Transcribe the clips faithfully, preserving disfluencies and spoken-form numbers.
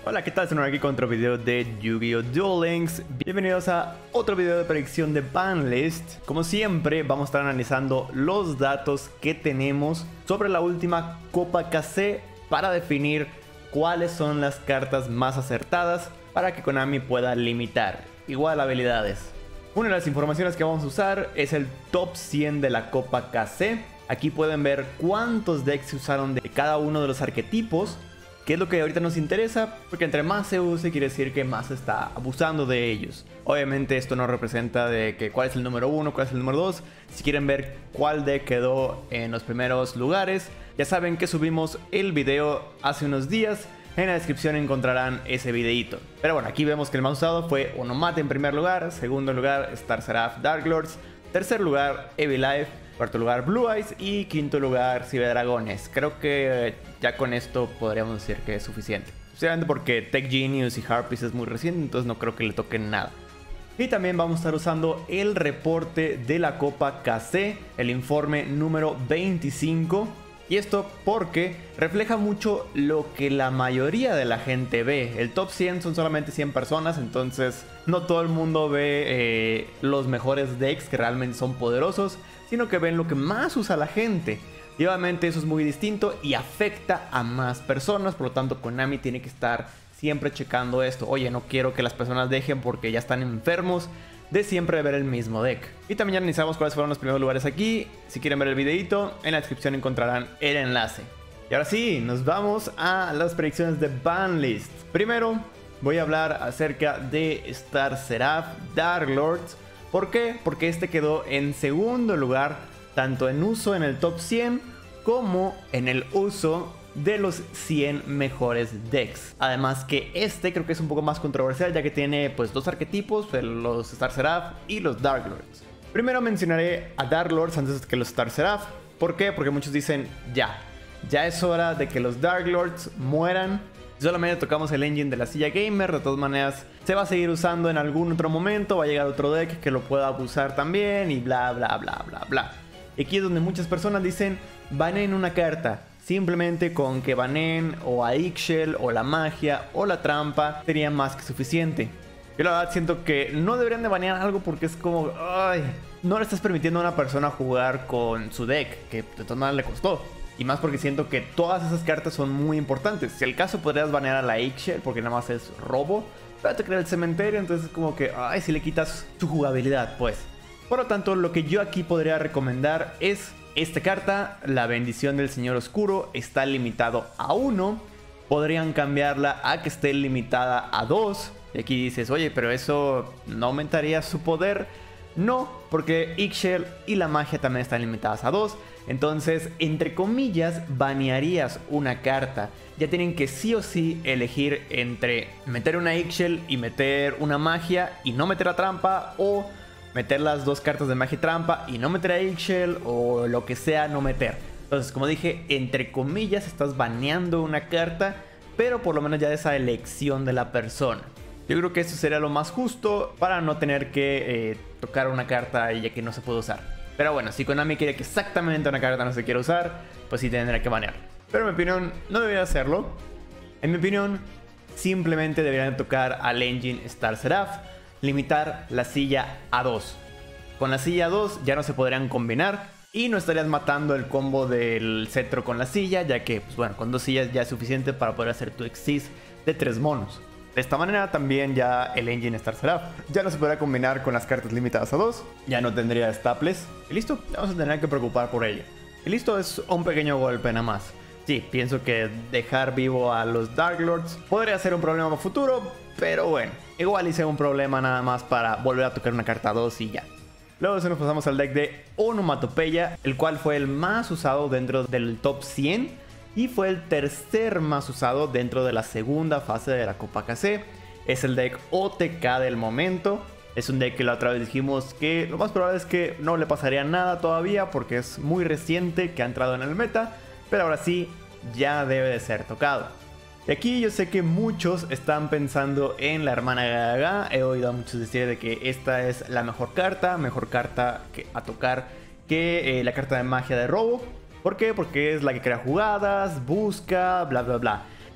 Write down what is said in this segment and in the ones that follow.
Hola, ¿qué tal? Soy aquí con otro video de Yu-Gi-Oh! Duel Links. Bienvenidos a otro video de predicción de Banlist. Como siempre, vamos a estar analizando los datos que tenemos sobre la última Copa K C para definir cuáles son las cartas más acertadas para que Konami pueda limitar igual habilidades. Una de las informaciones que vamos a usar es el top cien de la Copa K C. Aquí pueden ver cuántos decks se usaron de cada uno de los arquetipos, que es lo que ahorita nos interesa, porque entre más se use quiere decir que más se está abusando de ellos. Obviamente esto no representa de que cuál es el número uno, cuál es el número dos. Si quieren ver cuál deck quedó en los primeros lugares, ya saben que subimos el video hace unos días. En la descripción encontrarán ese videito. Pero bueno, aquí vemos que el más usado fue Onomate en primer lugar, segundo lugar Star Seraph Dark Lords, tercer lugar Evil Life, cuarto lugar Blue Eyes y quinto lugar Ciberdragones. Creo que ya con esto podríamos decir que es suficiente. Especialmente porque Tech Genius y Harpies es muy reciente, entonces no creo que le toquen nada. Y también vamos a estar usando el reporte de la Copa K C, el informe número veinticinco. Y esto porque refleja mucho lo que la mayoría de la gente ve. El top cien son solamente cien personas, entonces no todo el mundo ve eh, los mejores decks que realmente son poderosos, sino que ven lo que más usa la gente. Y obviamente eso es muy distinto y afecta a más personas, por lo tanto Konami tiene que estar siempre checando esto. Oye, no quiero que las personas dejen porque ya están enfermos de siempre ver el mismo deck. Y también ya analizamos cuáles fueron los primeros lugares aquí. Si quieren ver el videito, en la descripción encontrarán el enlace. Y ahora sí, nos vamos a las predicciones de Banlist. Primero voy a hablar acerca de Star Seraph Dark Lords. ¿Por qué? Porque este quedó en segundo lugar, tanto en uso en el top cien como en el uso de los cien mejores decks. Además que este creo que es un poco más controversial, ya que tiene pues dos arquetipos, los Star Seraph y los Dark Lords. Primero mencionaré a Dark Lords antes que los Star Seraph. ¿Por qué? Porque muchos dicen ya, ya es hora de que los Dark Lords mueran. Solamente tocamos el engine de la silla gamer, de todas maneras se va a seguir usando en algún otro momento, va a llegar otro deck que lo pueda abusar también y bla bla bla bla bla. Y aquí es donde muchas personas dicen baneen una carta. Simplemente con que baneen o a Ixchel o la magia o la trampa sería más que suficiente. Yo la verdad siento que no deberían de banear algo porque es como, ay, no le estás permitiendo a una persona jugar con su deck, que de todas maneras le costó. Y más porque siento que todas esas cartas son muy importantes. Si al caso podrías banear a la Ixchel porque nada más es robo, pero te crea el cementerio, entonces es como que, ay, si le quitas su jugabilidad, pues. Por lo tanto, lo que yo aquí podría recomendar es esta carta, la bendición del Señor Oscuro. Está limitado a uno. Podrían cambiarla a que esté limitada a dos. Y aquí dices, oye, pero eso no aumentaría su poder. No, porque Ixchel y la magia también están limitadas a dos. Entonces, entre comillas, banearías una carta. Ya tienen que sí o sí elegir entre meter una Ixchel y meter una magia y no meter la trampa, o meter las dos cartas de magia y trampa y no meter a Ixchel, o lo que sea no meter. Entonces, como dije, entre comillas estás baneando una carta, pero por lo menos ya de esa elección de la persona. Yo creo que eso sería lo más justo para no tener que eh, tocar una carta ya que no se puede usar. Pero bueno, si Konami quiere que exactamente una carta no se quiera usar, pues sí tendrá que banear. Pero en mi opinión no debería hacerlo. En mi opinión simplemente deberían tocar al engine Star Seraph, limitar la silla a dos. Con la silla a dos ya no se podrían combinar y no estarías matando el combo del cetro con la silla, ya que pues bueno, con dos sillas ya es suficiente para poder hacer tu Exis de tres monos. De esta manera también ya el engine Star Seraph ya no se podrá combinar con las cartas limitadas a dos, ya no tendría staples y listo, ya vamos a tener que preocupar por ello. Y listo, es un pequeño golpe nada más. Sí, pienso que dejar vivo a los Dark Lords podría ser un problema para futuro, pero bueno, igual hice un problema nada más para volver a tocar una carta dos y ya. Luego se nos pasamos al deck de Onomatopeya, el cual fue el más usado dentro del top cien y fue el tercer más usado dentro de la segunda fase de la Copa K C. Es el deck O T K del momento. Es un deck que la otra vez dijimos que lo más probable es que no le pasaría nada todavía porque es muy reciente que ha entrado en el meta, pero ahora sí ya debe de ser tocado. Y aquí yo sé que muchos están pensando en la hermana Gaga. He oído a muchos decir de que esta es la mejor carta, mejor carta que a tocar que eh, la carta de magia de robo. ¿Por qué? Porque es la que crea jugadas, busca, bla bla bla.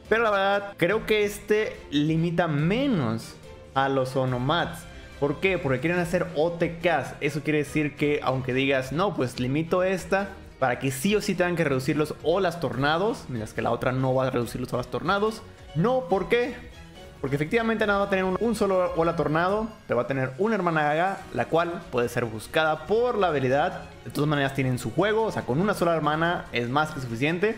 Pero la verdad, creo que este limita menos a los Onomats. ¿Por qué? Porque quieren hacer O T Ks. Eso quiere decir que aunque digas, no, pues limito esta para que sí o sí tengan que reducir los Olas Tornados, mientras que la otra no va a reducir los Olas Tornados. No, ¿por qué? Porque efectivamente nada va a tener un, un solo Ola Tornado, pero va a tener una hermana Gaga, la cual puede ser buscada por la habilidad. De todas maneras tienen su juego, o sea, con una sola hermana es más que suficiente.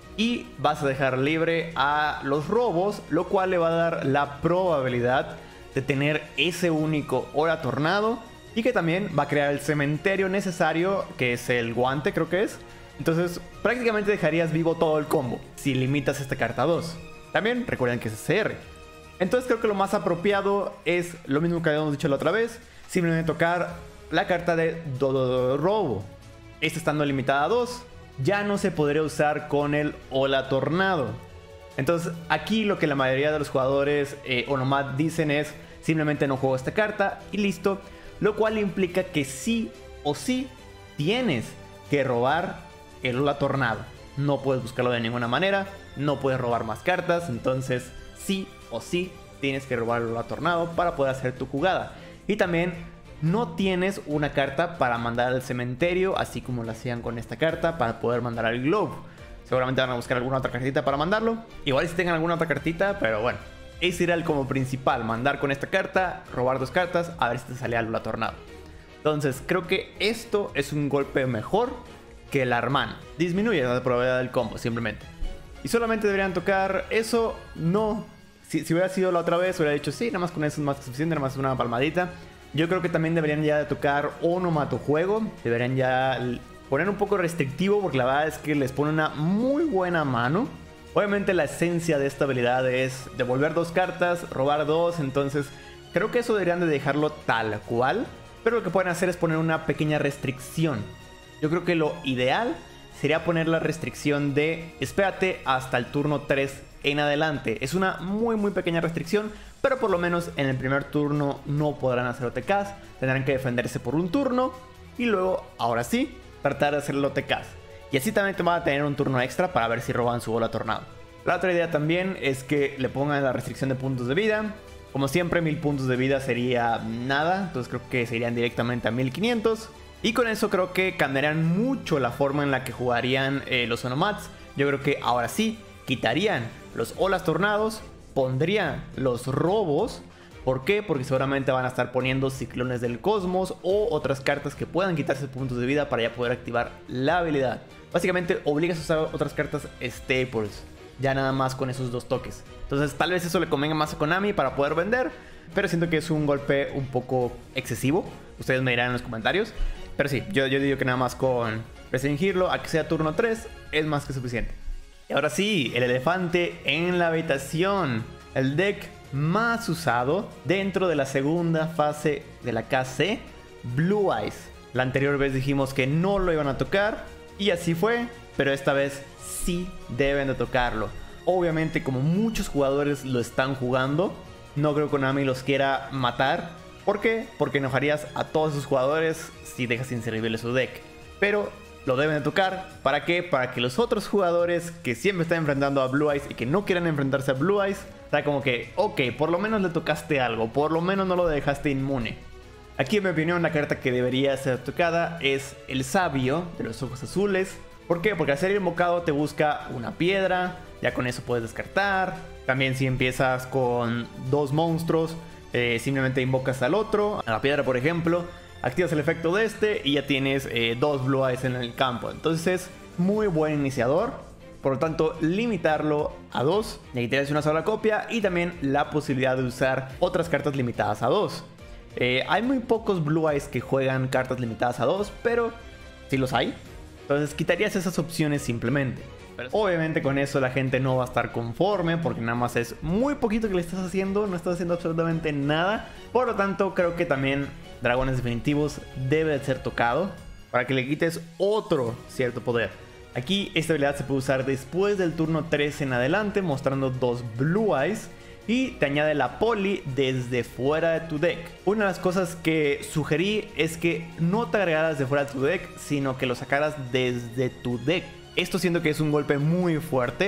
Y vas a dejar libre a los robos, lo cual le va a dar la probabilidad de tener ese único Ola Tornado. Y que también va a crear el cementerio necesario, que es el guante, creo que es. Entonces prácticamente dejarías vivo todo el combo si limitas esta carta a dos. También recuerden que es C R. Entonces creo que lo más apropiado es lo mismo que habíamos dicho la otra vez. Simplemente tocar la carta de Dodo Robo. Esta estando limitada a dos, ya no se podría usar con el Ola Tornado. Entonces aquí lo que la mayoría de los jugadores eh, Onomad dicen es simplemente no juego esta carta y listo. Lo cual implica que sí o sí tienes que robar el Ola Tornado. No puedes buscarlo de ninguna manera, no puedes robar más cartas, entonces sí o sí tienes que robar el Ola Tornado para poder hacer tu jugada. Y también no tienes una carta para mandar al cementerio, así como lo hacían con esta carta para poder mandar al Globe. Seguramente van a buscar alguna otra cartita para mandarlo. Igual si tengan alguna otra cartita, pero bueno. Ese era el como principal, mandar con esta carta, robar dos cartas, a ver si te salía el Ola Tornado. Entonces creo que esto es un golpe mejor que el hermano. Disminuye la probabilidad del combo simplemente. Y solamente deberían tocar eso, no. Si, si hubiera sido la otra vez, hubiera dicho sí, nada más con eso es más que suficiente, nada más una palmadita. Yo creo que también deberían ya de tocar Onomatojuego. Deberían ya poner un poco restrictivo, porque la verdad es que les pone una muy buena mano. Obviamente la esencia de esta habilidad es devolver dos cartas, robar dos, entonces creo que eso deberían de dejarlo tal cual. Pero lo que pueden hacer es poner una pequeña restricción. Yo creo que lo ideal sería poner la restricción de espérate hasta el turno tres en adelante. Es una muy muy pequeña restricción, pero por lo menos en el primer turno no podrán hacer O T Ks. Tendrán que defenderse por un turno y luego, ahora sí, tratar de hacer el O T Ks. Y así también te van a tener un turno extra para ver si roban su Ola Tornado. La otra idea también es que le pongan la restricción de puntos de vida. Como siempre, mil puntos de vida sería nada. Entonces creo que se irían directamente a mil quinientos. Y con eso creo que cambiarían mucho la forma en la que jugarían eh, los Onomats. Yo creo que ahora sí, quitarían los Olas Tornados, pondrían los robos. ¿Por qué? Porque seguramente van a estar poniendo Ciclones del Cosmos o otras cartas que puedan quitarse puntos de vida para ya poder activar la habilidad. Básicamente obligas a usar otras cartas staples, ya nada más con esos dos toques. Entonces tal vez eso le convenga más a Konami para poder vender, pero siento que es un golpe un poco excesivo. Ustedes me dirán en los comentarios. Pero sí, yo, yo digo que nada más con restringirlo a que sea turno tres es más que suficiente. Y ahora sí, el elefante en la habitación. El deck más usado dentro de la segunda fase de la K C, Blue Eyes. La anterior vez dijimos que no lo iban a tocar y así fue, pero esta vez sí deben de tocarlo. Obviamente, como muchos jugadores lo están jugando, no creo que Konami los quiera matar. ¿Por qué? Porque enojarías a todos sus jugadores si dejas inservible su deck. Pero lo deben de tocar. ¿Para qué? Para que los otros jugadores que siempre están enfrentando a Blue Eyes y que no quieran enfrentarse a Blue Eyes, está como que, ok, por lo menos le tocaste algo, por lo menos no lo dejaste inmune. Aquí en mi opinión la carta que debería ser tocada es el Sabio de los Ojos Azules. ¿Por qué? Porque al ser invocado te busca una piedra, ya con eso puedes descartar. También si empiezas con dos monstruos, eh, simplemente invocas al otro, a la piedra por ejemplo, activas el efecto de este y ya tienes eh, dos Blue Eyes en el campo. Entonces es muy buen iniciador. Por lo tanto, limitarlo a dos, necesitas una sola copia y también la posibilidad de usar otras cartas limitadas a dos. Eh, hay muy pocos Blue Eyes que juegan cartas limitadas a dos, pero sí los hay. Entonces quitarías esas opciones simplemente. Pero obviamente con eso la gente no va a estar conforme, porque nada más es muy poquito que le estás haciendo, no estás haciendo absolutamente nada. Por lo tanto, creo que también Dragones Definitivos debe de ser tocado para que le quites otro cierto poder. Aquí esta habilidad se puede usar después del turno tres en adelante, mostrando dos Blue Eyes. Y te añade la poli desde fuera de tu deck. Una de las cosas que sugerí es que no te agregaras de fuera de tu deck, sino que lo sacaras desde tu deck. Esto siento que es un golpe muy fuerte,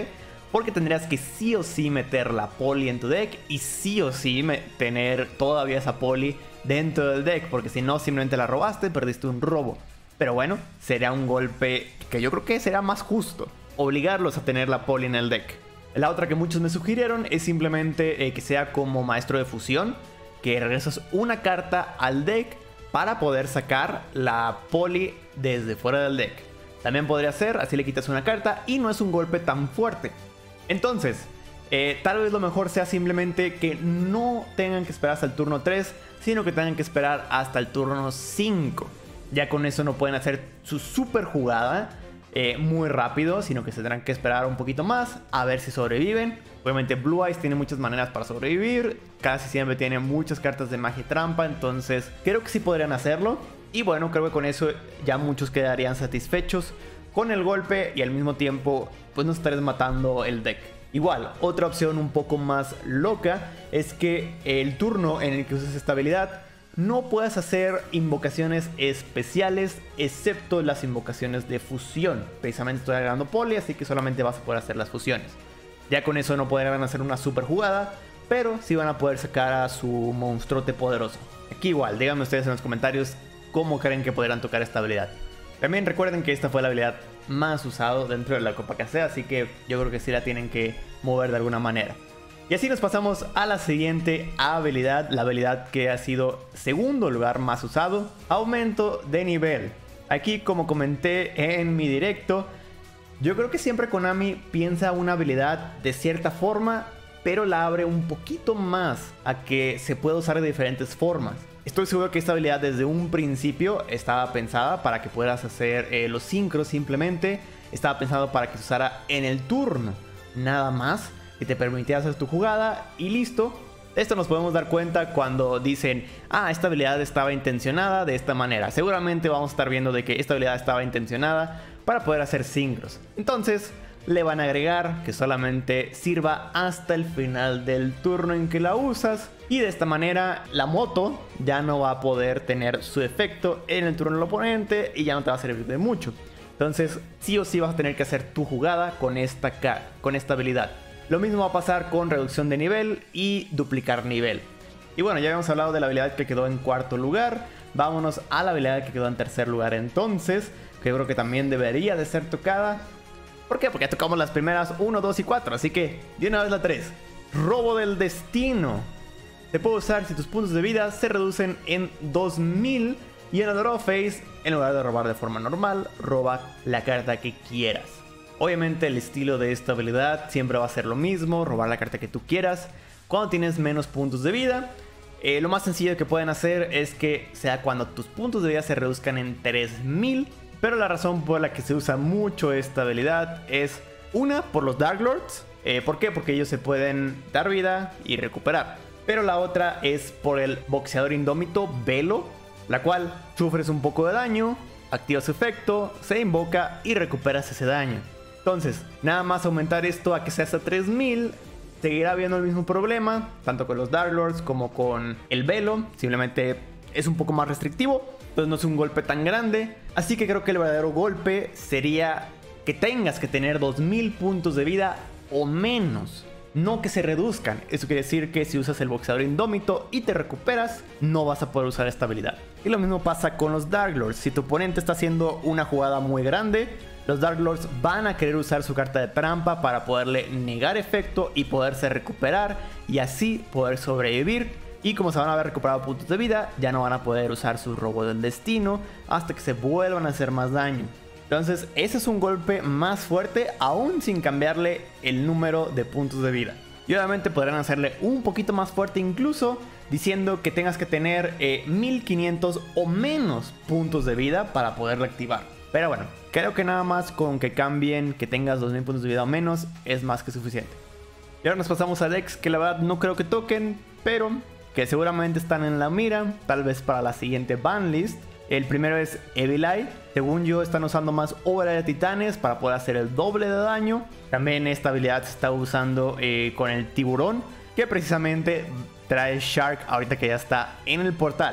porque tendrías que sí o sí meter la poli en tu deck y sí o sí tener todavía esa poli dentro del deck, porque si no simplemente la robaste, perdiste un robo. Pero bueno, sería un golpe que yo creo que será más justo, obligarlos a tener la poli en el deck. La otra que muchos me sugirieron es simplemente eh, que sea como maestro de fusión, que regresas una carta al deck para poder sacar la poli desde fuera del deck. También podría ser, así le quitas una carta y no es un golpe tan fuerte. Entonces, eh, tal vez lo mejor sea simplemente que no tengan que esperar hasta el turno tres, sino que tengan que esperar hasta el turno cinco. Ya con eso no pueden hacer su super jugada eh, muy rápido, sino que se tendrán que esperar un poquito más a ver si sobreviven. Obviamente Blue Eyes tiene muchas maneras para sobrevivir, casi siempre tiene muchas cartas de magia y trampa, entonces creo que sí podrían hacerlo. Y bueno, creo que con eso ya muchos quedarían satisfechos con el golpe y al mismo tiempo pues no estarías matando el deck. Igual, otra opción un poco más loca es que el turno en el que uses esta habilidad no puedas hacer invocaciones especiales excepto las invocaciones de fusión. Precisamente estoy agregando poli, así que solamente vas a poder hacer las fusiones. Ya con eso no podrán hacer una super jugada, pero sí van a poder sacar a su monstruote poderoso. Aquí igual, díganme ustedes en los comentarios cómo creen que podrán tocar esta habilidad. También recuerden que esta fue la habilidad más usada dentro de la Copa K C, así que yo creo que sí la tienen que mover de alguna manera. Y así nos pasamos a la siguiente habilidad, la habilidad que ha sido segundo lugar más usado, aumento de nivel. Aquí, como comenté en mi directo, yo creo que siempre Konami piensa una habilidad de cierta forma, pero la abre un poquito más a que se pueda usar de diferentes formas. Estoy seguro que esta habilidad desde un principio estaba pensada para que puedas hacer eh, los sincros simplemente. Estaba pensado para que se usara en el turno, nada más, que te permitiera hacer tu jugada y listo. Esto nos podemos dar cuenta cuando dicen, ah, esta habilidad estaba intencionada de esta manera. Seguramente vamos a estar viendo de que esta habilidad estaba intencionada para poder hacer sincros. Entonces le van a agregar que solamente sirva hasta el final del turno en que la usas. Y de esta manera la moto ya no va a poder tener su efecto en el turno del oponente y ya no te va a servir de mucho. Entonces sí o sí vas a tener que hacer tu jugada con esta, con esta habilidad. Lo mismo va a pasar con reducción de nivel y duplicar nivel. Y bueno, ya habíamos hablado de la habilidad que quedó en cuarto lugar. Vámonos a la habilidad que quedó en tercer lugar entonces, que creo que también debería de ser tocada. ¿Por qué? Porque ya tocamos las primeras uno, dos y cuatro, así que de una vez la tres. Robo del destino. Se puede usar si tus puntos de vida se reducen en dos mil y en el draw phase, en lugar de robar de forma normal, roba la carta que quieras. Obviamente el estilo de esta habilidad siempre va a ser lo mismo, robar la carta que tú quieras cuando tienes menos puntos de vida. Eh, lo más sencillo que pueden hacer es que sea cuando tus puntos de vida se reduzcan en tres mil. Pero la razón por la que se usa mucho esta habilidad es una, por los Dark Lords. Eh, ¿Por qué? Porque ellos se pueden dar vida y recuperar. Pero la otra es por el boxeador indómito Velo, la cual sufres un poco de daño, activas su efecto, se invoca y recuperas ese daño. Entonces, nada más aumentar esto a que sea hasta tres mil, seguirá habiendo el mismo problema, tanto con los Dark Lords como con el Velo. Simplemente es un poco más restrictivo, entonces no es un golpe tan grande. Así que creo que el verdadero golpe sería que tengas que tener dos mil puntos de vida o menos, no que se reduzcan. Eso quiere decir que si usas el boxeador indómito y te recuperas, no vas a poder usar esta habilidad. Y lo mismo pasa con los Dark Lords. Si tu oponente está haciendo una jugada muy grande, los Dark Lords van a querer usar su carta de trampa para poderle negar efecto y poderse recuperar y así poder sobrevivir. Y como se van a haber recuperado puntos de vida, ya no van a poder usar su robo del destino hasta que se vuelvan a hacer más daño. Entonces ese es un golpe más fuerte aún sin cambiarle el número de puntos de vida. Y obviamente podrán hacerle un poquito más fuerte incluso diciendo que tengas que tener eh, mil quinientos o menos puntos de vida para poderlo activar. Pero bueno, creo que nada más con que cambien que tengas dos mil puntos de vida o menos es más que suficiente. Y ahora nos pasamos a decks que la verdad no creo que toquen, pero que seguramente están en la mira, tal vez para la siguiente banlist. El primero es Evil Eye. Según yo están usando más Obra de Titanes para poder hacer el doble de daño. También esta habilidad se está usando eh, con el tiburón, que precisamente trae Shark ahorita que ya está en el portal.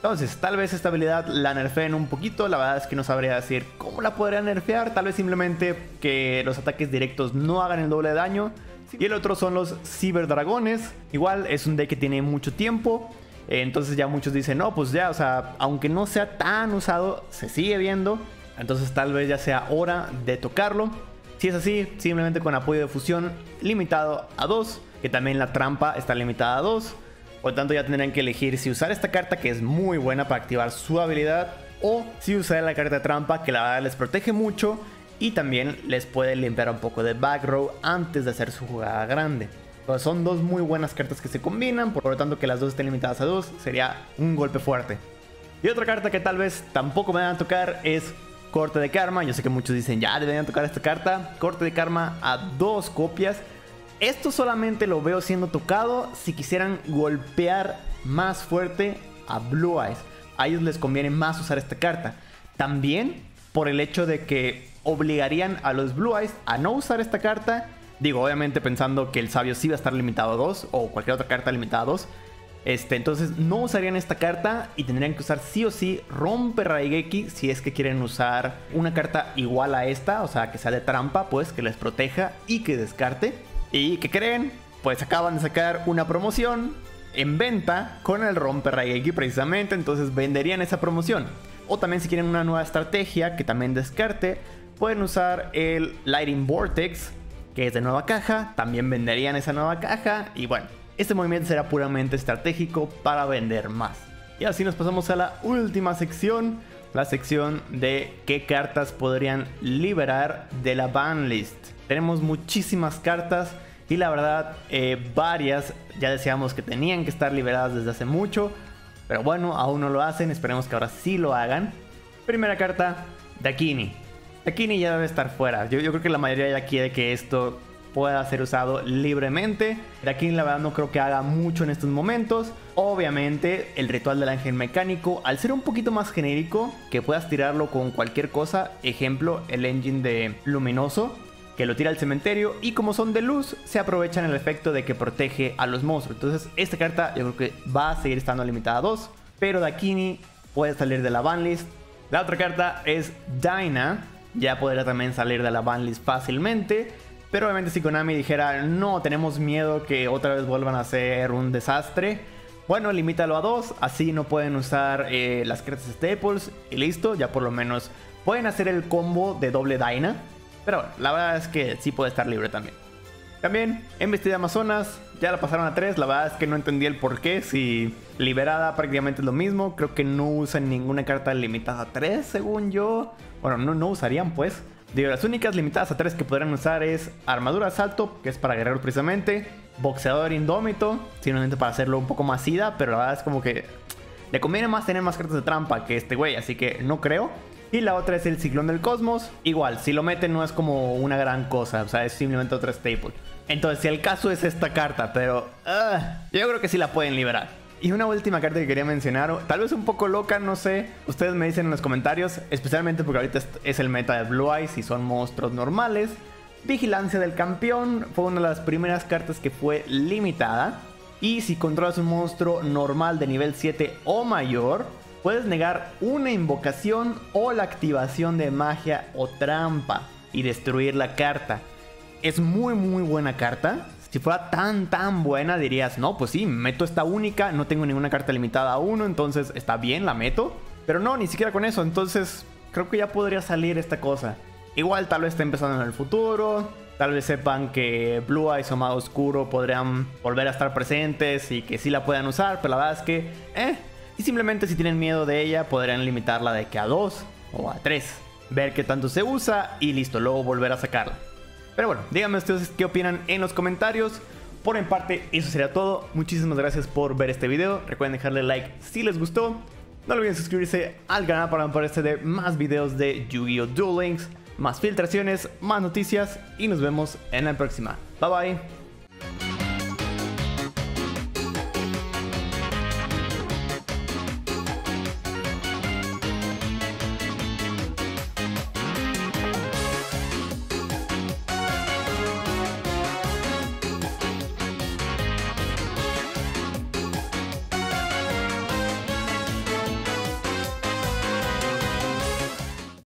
Entonces, tal vez esta habilidad la nerfeen un poquito. La verdad es que no sabría decir cómo la podría nerfear. Tal vez simplemente que los ataques directos no hagan el doble de daño. Y el otro son los ciberdragones. Igual es un deck que tiene mucho tiempo. eh, Entonces ya muchos dicen, no, pues ya, o sea, aunque no sea tan usado, se sigue viendo. Entonces tal vez ya sea hora de tocarlo. Si es así, simplemente con apoyo de fusión limitado a dos. Que también la trampa está limitada a dos. Por lo tanto ya tendrán que elegir si usar esta carta, que es muy buena para activar su habilidad, o si usar la carta de trampa, que la verdad les protege mucho y también les puede limpiar un poco de back row antes de hacer su jugada grande. Entonces son dos muy buenas cartas que se combinan, por lo tanto que las dos estén limitadas a dos sería un golpe fuerte. Y otra carta que tal vez tampoco me van a tocar es Corte de Karma. Yo sé que muchos dicen, ya deberían tocar esta carta. Corte de Karma a dos copias. Esto solamente lo veo siendo tocado si quisieran golpear más fuerte a Blue Eyes. A ellos les conviene más usar esta carta. También por el hecho de que obligarían a los Blue Eyes a no usar esta carta. Digo, obviamente pensando que el Sabio sí va a estar limitado a dos, o cualquier otra carta limitada a dos. Este, entonces no usarían esta carta y tendrían que usar sí o sí Rompe Raigeki si es que quieren usar una carta igual a esta. O sea, que sea de trampa, pues, que les proteja y que descarte. ¿Y qué creen? Pues acaban de sacar una promoción en venta con el Rompe Raigeki precisamente. Entonces venderían esa promoción. O también si quieren una nueva estrategia que también descarte, pueden usar el Lighting Vortex, que es de nueva caja. También venderían esa nueva caja. Y bueno, este movimiento será puramente estratégico para vender más. Y así nos pasamos a la última sección. La sección de qué cartas podrían liberar de la banlist. Tenemos muchísimas cartas y la verdad eh, varias ya decíamos que tenían que estar liberadas desde hace mucho. Pero bueno, aún no lo hacen, esperemos que ahora sí lo hagan. Primera carta, Dakini. Dakini ya debe estar fuera. Yo, yo creo que la mayoría ya quiere que esto pueda ser usado libremente. Dakini la verdad no creo que haga mucho en estos momentos. Obviamente el ritual del ángel mecánico, al ser un poquito más genérico, que puedas tirarlo con cualquier cosa. Ejemplo, el engine de luminoso, que lo tira al cementerio, y como son de luz se aprovechan el efecto de que protege a los monstruos. Entonces esta carta yo creo que va a seguir estando limitada a dos, pero Dakini puede salir de la banlist. La otra carta es Dyna, ya podría también salir de la banlist fácilmente, pero obviamente si Konami dijera no, tenemos miedo que otra vez vuelvan a hacer un desastre, bueno, limítalo a dos, así no pueden usar eh, las cartas staples y listo, ya por lo menos pueden hacer el combo de doble Dyna. Pero bueno, la verdad es que sí puede estar libre también. También, Embestida Amazonas, ya la pasaron a tres. La verdad es que no entendí el por qué. Si liberada prácticamente es lo mismo. Creo que no usan ninguna carta limitada a tres, según yo. Bueno, no, no usarían pues. Digo, las únicas limitadas a tres que podrían usar es Armadura Asalto, que es para guerreros precisamente. Boxeador Indómito, simplemente para hacerlo un poco más ida. Pero la verdad es como que le conviene más tener más cartas de trampa que este güey, así que no creo. Y la otra es el Ciclón del Cosmos. Igual, si lo meten no es como una gran cosa, o sea, es simplemente otra staple. Entonces, si el caso es esta carta, pero uh, yo creo que sí la pueden liberar. Y una última carta que quería mencionar, tal vez un poco loca, no sé. Ustedes me dicen en los comentarios, especialmente porque ahorita es el meta de Blue Eyes y son monstruos normales. Vigilancia del Campeón fue una de las primeras cartas que fue limitada. Y si controlas un monstruo normal de nivel siete o mayor, puedes negar una invocación o la activación de magia o trampa y destruir la carta. Es muy muy buena carta. Si fuera tan tan buena dirías, no, pues sí, meto esta única, no tengo ninguna carta limitada a uno, entonces está bien, la meto. Pero no, ni siquiera con eso, entonces creo que ya podría salir esta cosa. Igual tal vez esté empezando en el futuro, tal vez sepan que Blue Eyes o Mago Oscuro podrían volver a estar presentes y que sí la puedan usar, pero la verdad es que, eh... Y simplemente si tienen miedo de ella podrían limitarla de que a dos o a tres. Ver qué tanto se usa y listo, luego volver a sacarla. Pero bueno, díganme ustedes qué opinan en los comentarios. Por mi parte, eso sería todo. Muchísimas gracias por ver este video. Recuerden dejarle like si les gustó. No olviden suscribirse al canal para enterarse de más videos de Yu-Gi-Oh! Duel Links, más filtraciones, más noticias y nos vemos en la próxima. Bye bye.